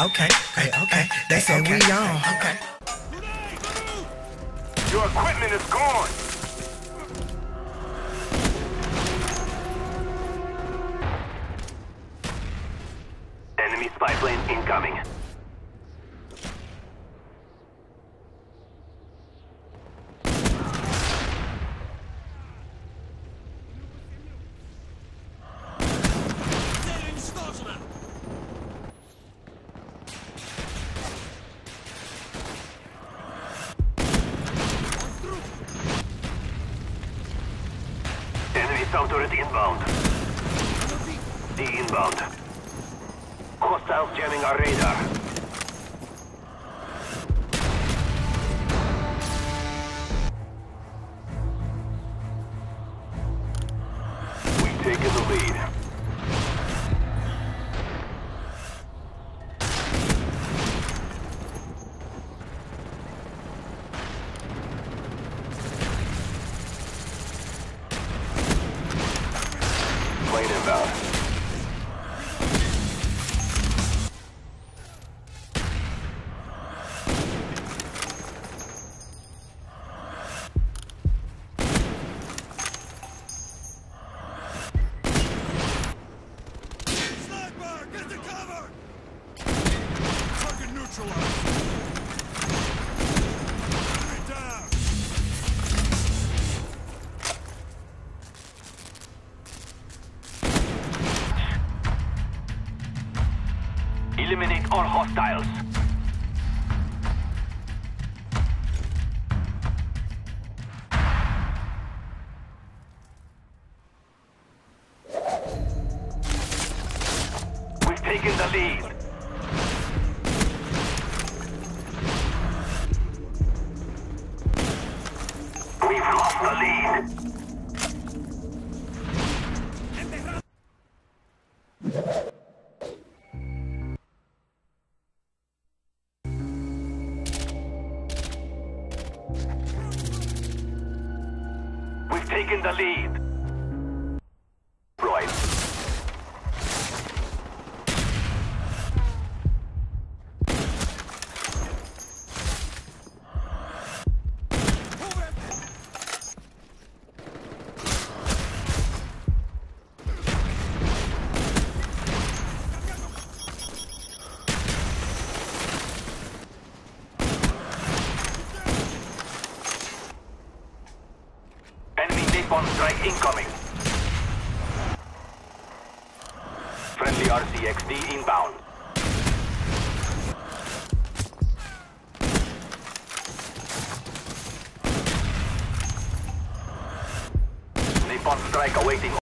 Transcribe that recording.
Okay, okay. They say we on. Okay. Your equipment is gone. Enemy spy plane incoming. Enemy sound turret inbound. D-inbound. Hostiles jamming our radar. We've taken the lead. Plane inbound. Sniper, get the cover! Target neutralized. Enemy down. Eliminate all hostiles. We've taken the lead. We've lost the lead. We've taken the lead. Right. Enemy napalm strike incoming. Friendly RCXD inbound. Napalm strike awaiting